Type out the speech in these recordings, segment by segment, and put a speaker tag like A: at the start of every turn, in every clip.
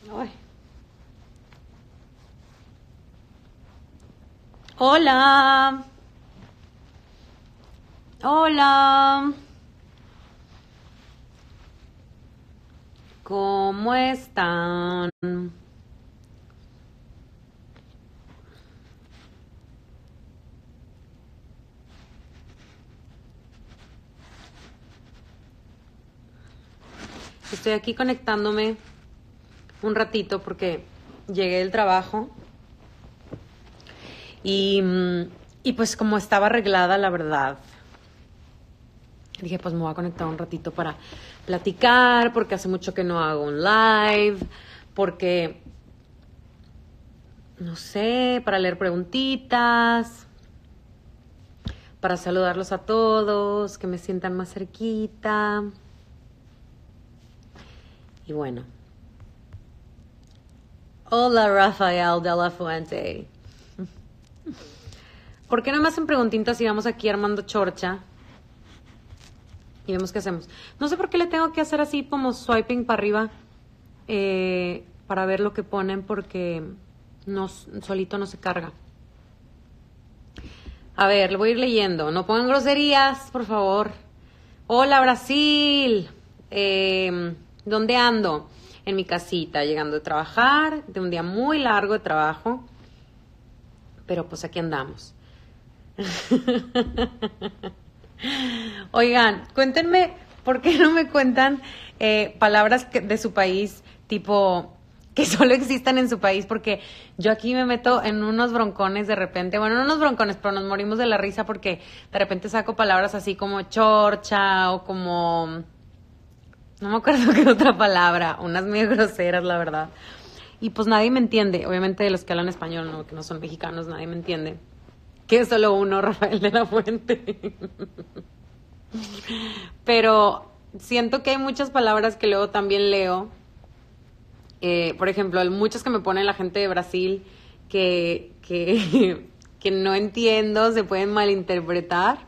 A: Ay. Hola, hola, ¿cómo están? Estoy aquí conectándome un ratito porque llegué del trabajo y, y pues como estaba arreglada, la verdad, dije pues me voy a conectar un ratito para platicar porque hace mucho que no hago un live, porque, no sé, para leer preguntitas, para saludarlos a todos, que me sientan más cerquita. Y bueno. Hola, Rafael de la Fuente. ¿Por qué no me hacen preguntitas y vamos aquí armando chorcha? Y vemos qué hacemos. No sé por qué le tengo que hacer así como swiping para arriba para ver lo que ponen porque no, solito no se carga. A ver, le voy a ir leyendo. No pongan groserías, por favor. Hola, Brasil. ¿Dónde ando? En mi casita, llegando de trabajar, de un día muy largo de trabajo. Pero pues aquí andamos. Oigan, cuéntenme, ¿por qué no me cuentan palabras de su país, tipo, que solo existan en su país? Porque yo aquí me meto en unos broncones de repente, bueno, no unos broncones, pero nos morimos de la risa porque de repente saco palabras así como chorcha o como, no me acuerdo qué otra palabra, unas medio groseras, la verdad. Y pues nadie me entiende, obviamente de los que hablan español, no, que no son mexicanos, nadie me entiende. Que es solo uno, Rafael de la Fuente. Pero siento que hay muchas palabras que luego también leo. Por ejemplo, hay muchas que me pone la gente de Brasil que no entiendo, se pueden malinterpretar.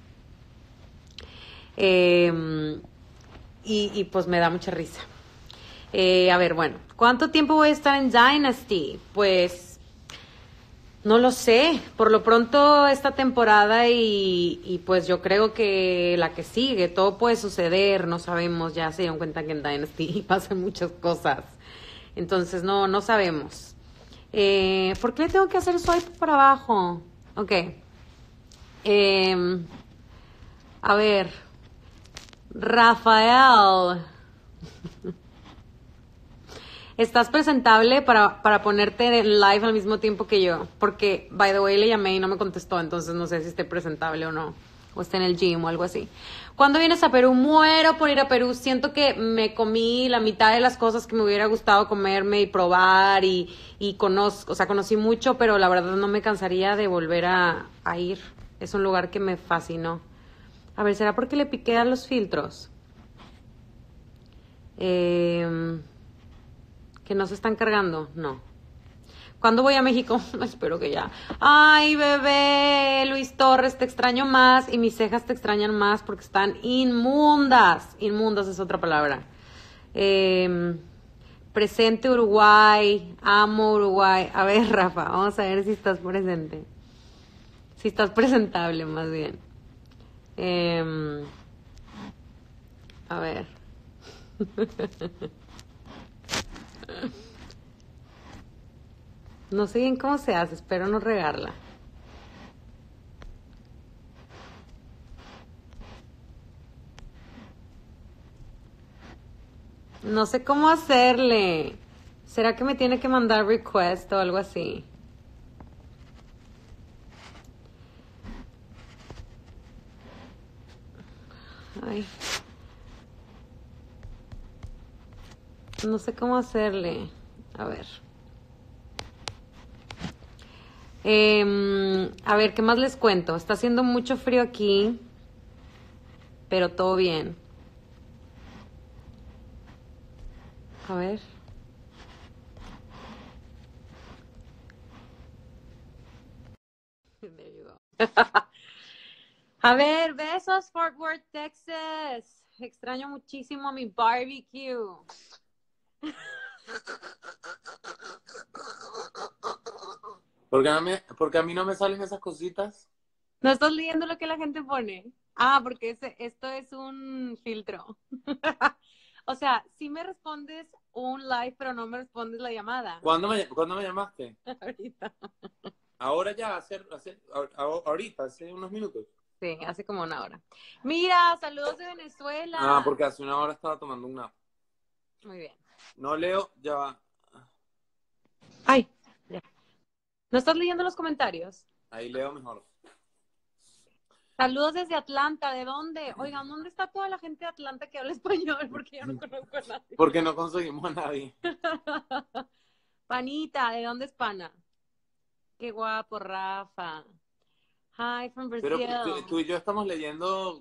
A: Eh, y pues me da mucha risa. A ver, bueno, ¿cuánto tiempo voy a estar en Dynasty? Pues no lo sé, por lo pronto esta temporada y pues yo creo que la que sigue, todo puede suceder, no sabemos, ya se dieron cuenta que en Dynasty pasan muchas cosas, entonces no sabemos. ¿Por qué le tengo que hacer swipe para abajo? Ok, eh, a ver, Rafael, ¿estás presentable para ponerte en live al mismo tiempo que yo? Porque, by the way, le llamé y no me contestó, entonces no sé si esté presentable o no. O esté en el gym o algo así. ¿Cuándo vienes a Perú? Muero por ir a Perú. Siento que me comí la mitad de las cosas que me hubiera gustado comerme y probar y conozco, o sea, conocí mucho, pero la verdad no me cansaría de volver a ir. Es un lugar que me fascinó. A ver, ¿será porque le piqué a los filtros? Eh... Que no se están cargando, no. ¿Cuándo voy a México? Espero que ya. Ay, bebé, Luis Torres, te extraño más y mis cejas te extrañan más porque están inmundas. Inmundas es otra palabra. Eh, presente Uruguay, amo Uruguay. A ver, Rafa, vamos a ver si estás presente. Si estás presentable, más bien. Eh, a ver. No sé bien cómo se hace, espero no regarla. No sé cómo hacerle. ¿Será que me tiene que mandar request o algo así? Ay, no sé cómo hacerle. A ver. A ver, ¿qué más les cuento? Está haciendo mucho frío aquí, pero todo bien. A ver. There you go. A ver, besos, Fort Worth, Texas. Extraño muchísimo mi barbecue.
B: Porque a mí no me salen esas cositas.
A: ¿No estás leyendo lo que la gente pone? Ah, porque esto es un filtro. O sea, sí me respondes un live, pero no me respondes la llamada.
B: ¿Cuándo me llamaste?
A: Ahorita.
B: Ahora ya, ahorita, hace unos minutos.
A: Sí, hace como una hora. Mira, saludos de
B: Ah,
A: Venezuela.
B: porque hace una hora estaba tomando una.
A: Muy bien.
B: No leo, ya va.
A: Ay, ya. ¿No estás leyendo los comentarios?
B: Ahí leo mejor.
A: Saludos desde Atlanta. ¿De dónde? Oigan, ¿dónde está toda la gente de Atlanta que habla español? Porque yo no conozco a nadie.
B: Porque no conseguimos a nadie.
A: Panita, ¿de dónde es Pana? Qué guapo, Rafa. Hi from
B: Pero
A: Brazil.
B: tú y yo estamos leyendo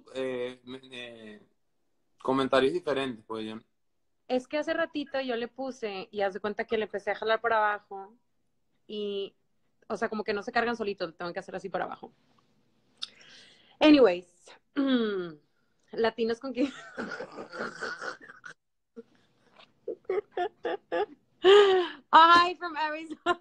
B: comentarios diferentes, pues yo.
A: Es que hace ratito yo le puse y haz de cuenta que le empecé a jalar para abajo y, o sea, como que no se cargan solitos, tengo que hacer así para abajo. Anyways, latinos con que... Hi from Arizona.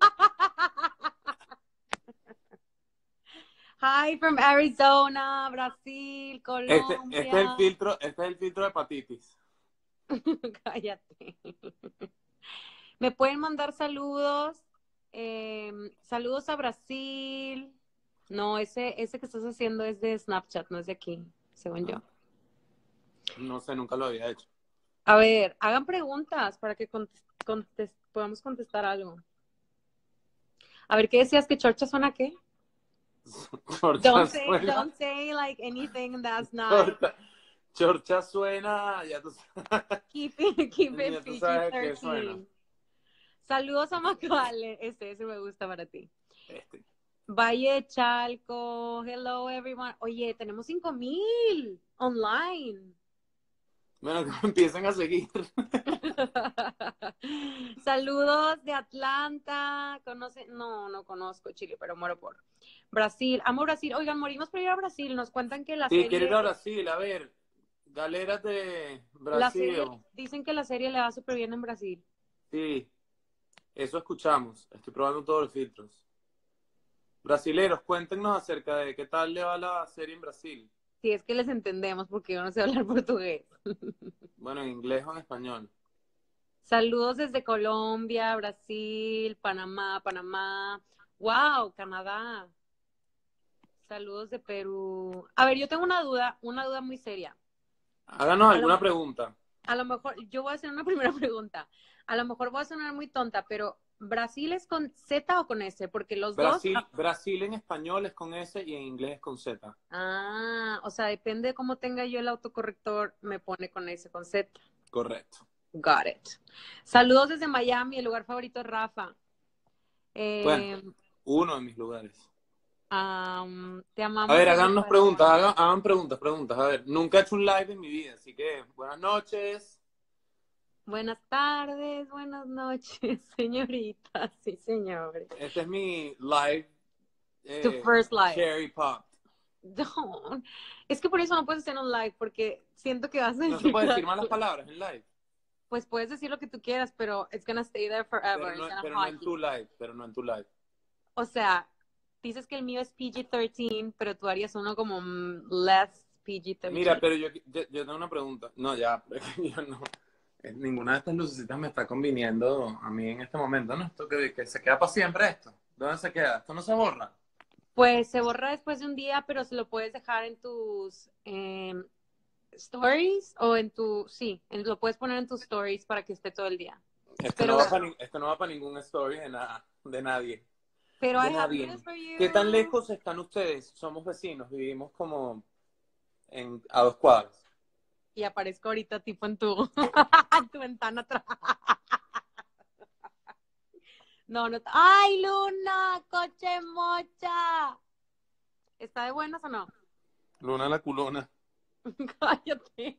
A: Hi from Arizona, Brasil, Colombia.
B: Este es el filtro de hepatitis.
A: Cállate. Me pueden mandar saludos. Saludos a Brasil. No, ese que estás haciendo es de Snapchat, no es de aquí, según yo.
B: Ah, no sé, nunca lo había hecho.
A: A ver, hagan preguntas para que podamos contestar algo. A ver, ¿qué decías? ¿Que chorcha suena qué?
B: Chorcha suena.
A: Don't say like anything that's not.
B: Chorcha suena. Ya tú sabes.
A: Keep it
B: Ya tú sabes qué suena.
A: PG-13. Saludos a Macale. Ese me gusta para ti.
B: Este.
A: Valle de Chalco. Hello, everyone. Oye, tenemos 5,000 online.
B: Bueno, que me empiecen a seguir.
A: Saludos de Atlanta. No conozco Chile, pero muero por Brasil. Amo Brasil. Oigan, morimos por ir a Brasil. Nos cuentan que
B: Sí, quiero ir a Brasil. A ver, galeras de
A: la
B: Brasil.
A: serie, dicen que la serie le va súper bien en Brasil.
B: Sí, eso escuchamos. Estoy probando todos los filtros. Brasileros, cuéntenos acerca de qué tal le va la serie en Brasil.
A: Si es que les entendemos, porque yo no sé hablar portugués.
B: Bueno, en inglés o en español.
A: Saludos desde Colombia, Brasil, Panamá. Wow, Canadá. Saludos de Perú. A ver, yo tengo una duda muy seria.
B: Háganos alguna pregunta.
A: A lo mejor, yo voy a hacer una primera pregunta. A lo mejor voy a sonar muy tonta, pero ¿Brasil es con Z o con S? Porque los dos...
B: Brasil en español es con S y en inglés es con Z.
A: Ah, o sea, depende de cómo tenga yo el autocorrector, me pone con S, con Z.
B: Correcto.
A: Got it. Saludos desde Miami, el lugar favorito de Rafa.
B: Bueno, uno de mis lugares.
A: Te amamos.
B: A ver, háganos preguntas, hagan preguntas. A ver, nunca he hecho un live en mi vida, así que buenas noches.
A: Buenas tardes, buenas noches, señoritas y señores.
B: Este es mi live.
A: Tu first live.
B: Cherry Pop.
A: No, es que por eso no puedes hacer un live, porque siento que vas a decir...
B: No se puede decir malas palabras en live.
A: Pues puedes decir lo que tú quieras, pero it's gonna stay there forever.
B: Pero no en tu live.
A: O sea, dices que el mío es PG-13, pero tú harías uno como less PG-13.
B: Mira, pero yo tengo una pregunta. No, ya, yo no. Ninguna de estas lucecitas me está conviniendo a mí en este momento, ¿no? Esto que se queda para siempre esto. ¿Dónde se queda? ¿Esto no se borra?
A: Pues se borra después de un día, pero se lo puedes dejar en tus stories o lo puedes poner en tus stories para que esté todo el día.
B: Esto no va para ningún story de nadie.
A: Pero
B: de nadie. ¿Qué tan lejos están ustedes? Somos vecinos, vivimos como a 2 cuadras.
A: Y aparezco ahorita tipo en tu ventana atrás. No. ¡Ay, Luna! ¡Coche mocha! ¿Está de buenas o no?
B: Luna la culona.
A: Cállate.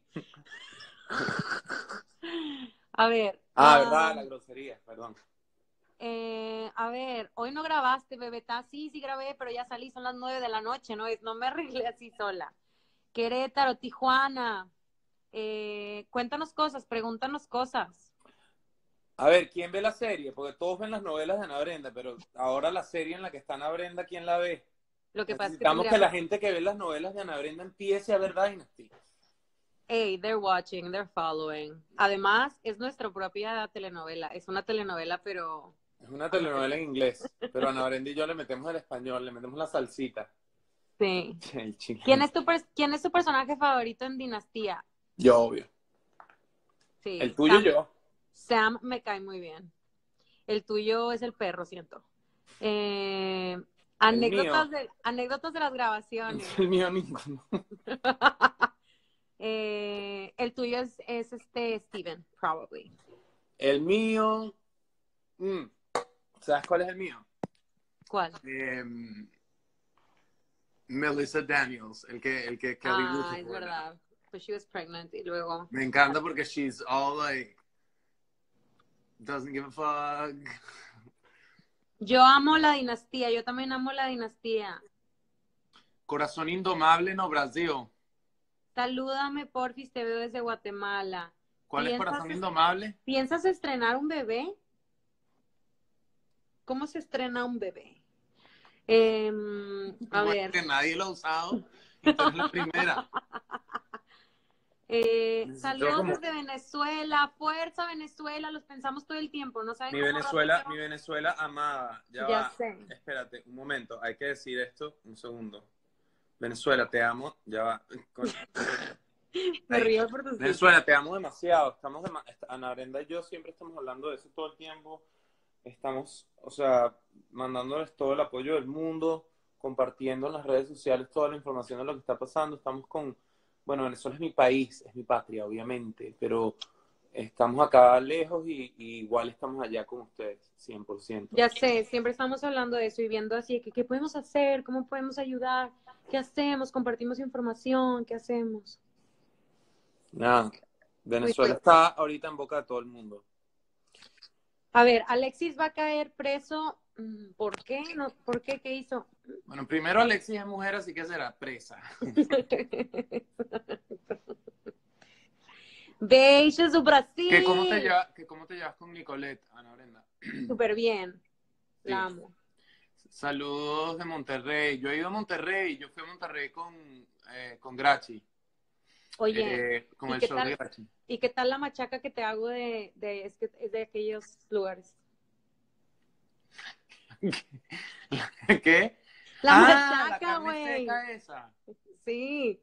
A: A ver.
B: Verdad, la grosería, perdón.
A: A ver, hoy no grabaste, bebeta. Sí grabé, pero ya salí, son las 9 de la noche, no me arreglé así sola. Querétaro, Tijuana. Cuéntanos cosas, pregúntanos cosas.
B: A ver, ¿quién ve la serie? Porque todos ven las novelas de Ana Brenda, pero ahora la serie en la que está Ana Brenda, ¿quién la ve?
A: Lo que pasa es que
B: Necesitamos que
A: tendríamos...
B: la gente que ve las novelas de Ana Brenda empiece a ver Dynasty.
A: Hey, they're watching, they're following. Además, es nuestra propia telenovela. Es una telenovela, pero...
B: Es una telenovela en inglés, pero Ana Brenda y yo le metemos el español, le metemos la salsita.
A: Sí.
B: El chile.
A: ¿Quién es tu personaje favorito en Dinastía?
B: Yo, obvio.
A: Sí,
B: El tuyo, yo.
A: Sam me cae muy bien. El tuyo es el perro, siento.
B: El mío.
A: Anécdotas de las grabaciones.
B: El mío ninguno.
A: El tuyo es Steven, probably.
B: El mío. ¿Sabes cuál es el mío?
A: ¿Cuál?
B: Melissa Daniels, el que
A: Es verdad. But she was pregnant y luego.
B: Me encanta porque she's all like doesn't give a fuck.
A: Yo amo la dinastía, yo también amo la dinastía.
B: Corazón indomable no Brasil.
A: Salúdame, porfis, te veo desde Guatemala.
B: ¿Cuál es Corazón indomable?
A: ¿Piensas estrenar un bebé? ¿Cómo se estrena un bebé? A ver.
B: Que nadie lo ha usado. Entonces la primera.
A: Saludos desde Venezuela, fuerza Venezuela, los pensamos todo el tiempo, no saben
B: mi Venezuela amada, ya va,
A: sé.
B: Espérate, un momento, hay que decir esto, un segundo. Venezuela, te amo, ya va.
A: Me río por tus
B: Venezuela, te amo demasiado, Ana Brenda y yo siempre estamos hablando de eso todo el tiempo, estamos, o sea, mandándoles todo el apoyo del mundo, compartiendo en las redes sociales toda la información de lo que está pasando, estamos con... Bueno, Venezuela es mi país, es mi patria, obviamente, pero estamos acá lejos y igual estamos allá con ustedes, 100%.
A: Ya sé, siempre estamos hablando de eso y viendo así, ¿qué podemos hacer? ¿Cómo podemos ayudar? ¿Qué hacemos? ¿Compartimos información? ¿Qué hacemos?
B: Nada, Venezuela está ahorita en boca de todo el mundo.
A: A ver, Alexis va a caer preso. ¿Por qué? ¿Por qué? ¿Qué hizo?
B: Bueno, primero Alexis es mujer, así que será presa.
A: Beijos do Brasil.
B: ¿Cómo te llevas con Nicolette, Ana Brenda?
A: Súper bien.
B: Sí.
A: La amo.
B: Saludos de Monterrey. Yo he ido a Monterrey. Yo fui a Monterrey con Grachi.
A: Oye,
B: con el show de Grachi.
A: ¿Y qué tal la machaca que te hago es de aquellos lugares?
B: ¿Qué?
A: La machaca,
B: la carne
A: güey.
B: seca esa.
A: Sí.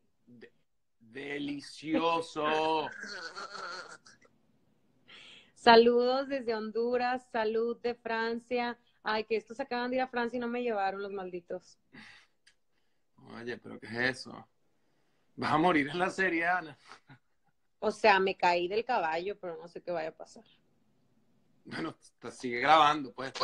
B: Delicioso.
A: Saludos desde Honduras, salud de Francia. Ay, que estos acaban de ir a Francia y no me llevaron los malditos.
B: Oye, pero ¿qué es eso? Vas a morir en la serie, Ana.
A: O sea, me caí del caballo, pero no sé qué vaya a pasar.
B: Bueno, sigue grabando, pues.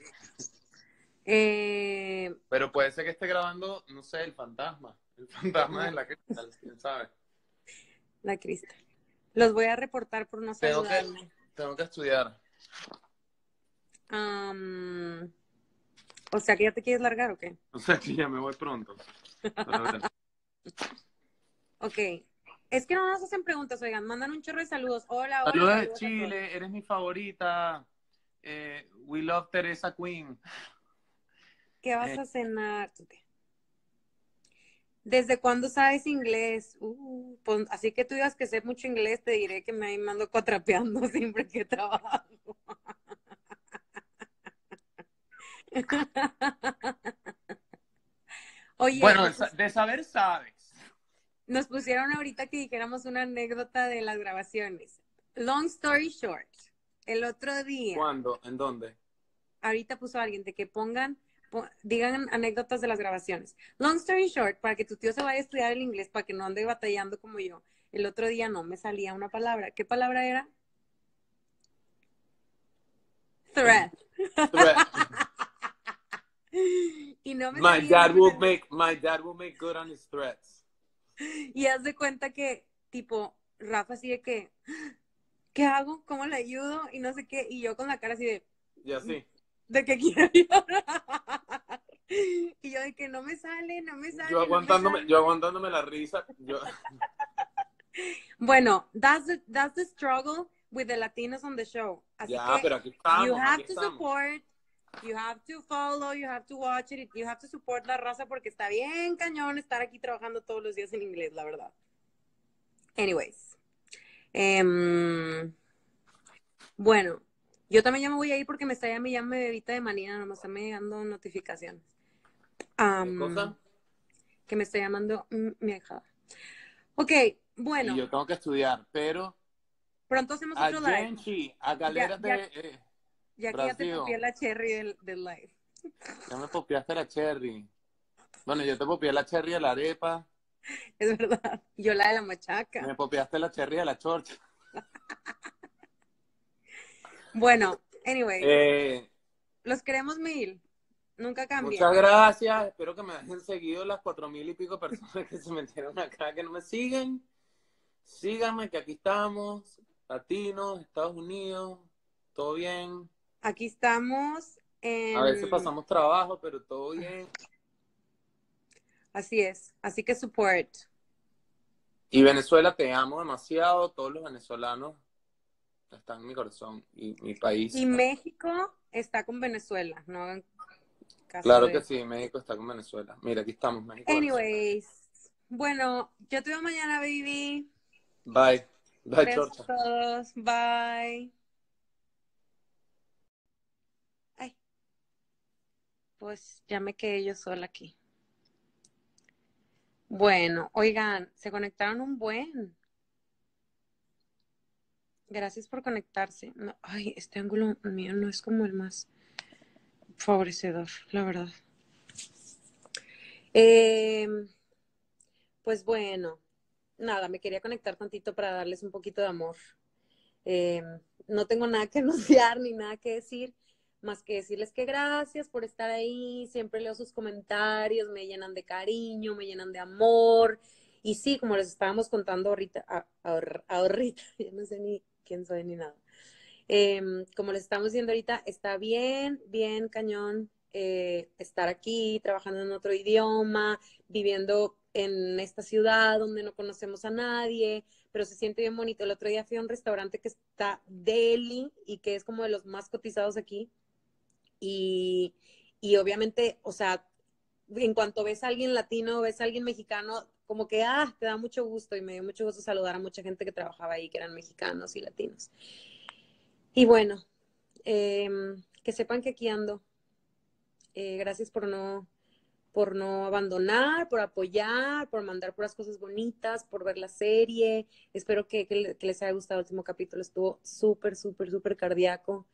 B: Pero puede ser que esté grabando, no sé, el fantasma. El fantasma de la Cristal, quién sabe.
A: La Cristal. Los voy a reportar por no saludarme.
B: Tengo que estudiar.
A: O sea, ¿que ya te quieres largar o qué?
B: O sea, que ya me voy pronto.
A: Ok. Es que no nos hacen preguntas, oigan, mandan un chorro de saludos. Hola,
B: saludos de Chile, eres mi favorita. We love Teresa Queen.
A: ¿Qué vas a cenar? ¿Desde cuándo sabes inglés? Pues, así que tú digas que sé mucho inglés, te diré que me mando cuatrapeando siempre que trabajo. Oye,
B: bueno, de saber sabes.
A: Nos pusieron ahorita que dijéramos una anécdota de las grabaciones. Long story short, el otro día.
B: ¿Cuándo? ¿En dónde?
A: Ahorita puso alguien de que digan anécdotas de las grabaciones. Long story short, para que tu tío se vaya a estudiar el inglés, para que no ande batallando como yo. El otro día no me salía una palabra. ¿Qué palabra era? Threat. Y no me
B: my dad will make good on his threats.
A: Y haz de cuenta que, tipo, Rafa así de que, ¿qué hago? ¿Cómo le ayudo? Y no sé qué. Y yo con la cara así de...
B: Y así.
A: De que quiero llorar. Y yo de que no me sale.
B: Yo aguantándome la risa.
A: Bueno, that's the struggle with the Latinos on the show. Así
B: Ya,
A: que
B: pero aquí
A: you
B: estamos, aquí
A: have to
B: estamos.
A: support, you have to follow, you have to watch it, you have to support la raza porque está bien cañón estar aquí trabajando todos los días en inglés, la verdad. Anyways. Bueno, yo también ya me voy a ir porque me está ya mi bebita de manía, nomás está me llegando notificaciones.
B: ¿Qué cosa?
A: Que me está llamando mi hija. Ok, bueno.
B: Y yo tengo que estudiar, pero
A: Pronto hacemos
B: a
A: otro live.
B: gente, a galera
A: Ya
B: de
A: que ya te
B: Brasil,
A: copié la cherry del live.
B: ya me popeaste la cherry. Bueno, yo te popeé la cherry de la arepa,
A: Es verdad. Yo la de la machaca.
B: me popeaste la cherry de la chorcha.
A: Bueno, anyway,
B: Eh,
A: los queremos mil. Nunca cambien.
B: Muchas gracias, espero que me hayan seguido las 4,000 y pico personas que se metieron acá, que no me siguen. Síganme, que aquí estamos, latinos, Estados Unidos, todo bien.
A: Aquí estamos
B: A veces
A: en...
B: pasamos trabajo, pero todo bien.
A: Así es. Así que support.
B: Y Venezuela, te amo demasiado, todos los venezolanos están en mi corazón y mi país.
A: Y México está con Venezuela, no hagan caso
B: Claro
A: de
B: que
A: eso.
B: sí, México está con Venezuela. Mira, aquí estamos, México.
A: Anyways, bueno, yo te veo mañana, baby.
B: Bye. Bye,
A: Besos
B: Chorcha.
A: a todos. Bye. Ay, pues ya me quedé yo sola aquí. Bueno, oigan, se conectaron un buen. Gracias por conectarse. No, ay, este ángulo mío no es como el más favorecedor, la verdad. Pues bueno, nada, me quería conectar tantito para darles un poquito de amor. No tengo nada que anunciar ni nada que decir, más que decirles que gracias por estar ahí. Siempre leo sus comentarios, me llenan de cariño, me llenan de amor. Y sí, como les estábamos contando ahorita, ya no sé ni quién soy ni nada. Como les estamos diciendo ahorita, está bien, bien cañón estar aquí, trabajando en otro idioma, viviendo en esta ciudad donde no conocemos a nadie, pero se siente bien bonito. El otro día fui a un restaurante que está deli y que es como de los más cotizados aquí. Y, y obviamente, o sea, en cuanto ves a alguien latino, ves a alguien mexicano, como que, te da mucho gusto y me dio mucho gusto saludar a mucha gente que trabajaba ahí, que eran mexicanos y latinos. Y bueno, que sepan que aquí ando. Gracias por no abandonar, por apoyar, por mandar puras cosas bonitas, por ver la serie. Espero que les haya gustado el último capítulo. Estuvo súper, súper, súper cardíaco.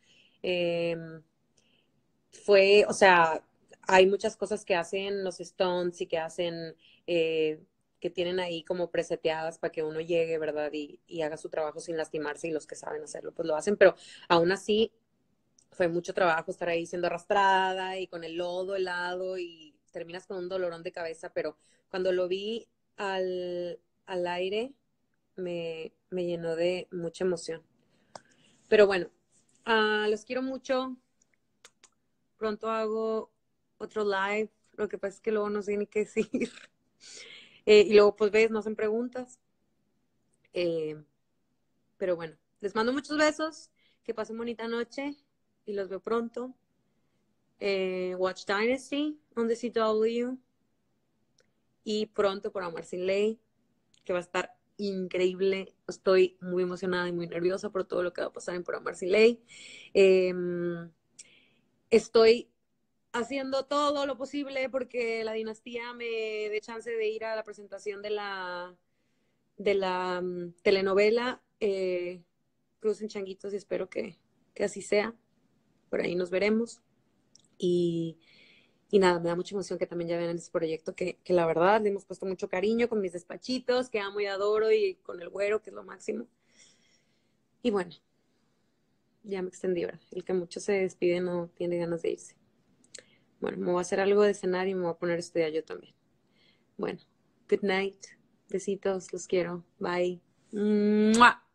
A: O sea, hay muchas cosas que hacen los Stones y que hacen, que tienen ahí como preseteadas para que uno llegue, ¿verdad? Y haga su trabajo sin lastimarse y los que saben hacerlo, pues lo hacen, pero aún así fue mucho trabajo estar ahí siendo arrastrada y con el lodo helado y terminas con un dolorón de cabeza, pero cuando lo vi al aire me llenó de mucha emoción. Pero bueno, los quiero mucho. Pronto hago otro live. Lo que pasa es que luego no sé ni qué decir. Y luego, pues ves, no hacen preguntas. Pero bueno, les mando muchos besos. Que pasen bonita noche. Y los veo pronto. Watch Dynasty on the CW. Y pronto por Amar Sin Ley. Que va a estar increíble. Estoy muy emocionada y muy nerviosa por todo lo que va a pasar en Por Amar Sin Ley. Estoy haciendo todo lo posible porque la dinastía me dé chance de ir a la presentación de la telenovela Cruz en Changuitos y espero que así sea. Por ahí nos veremos. Y nada, me da mucha emoción que también ya vean ese proyecto que la verdad le hemos puesto mucho cariño con mis despachitos, que amo y adoro, y con el güero, que es lo máximo. Y bueno, ya me extendí, ¿verdad? El que mucho se despide no tiene ganas de irse. Bueno, me voy a hacer algo de cenar y me voy a poner a estudiar yo también. Bueno, good night. Besitos, los quiero. Bye. ¡Mua!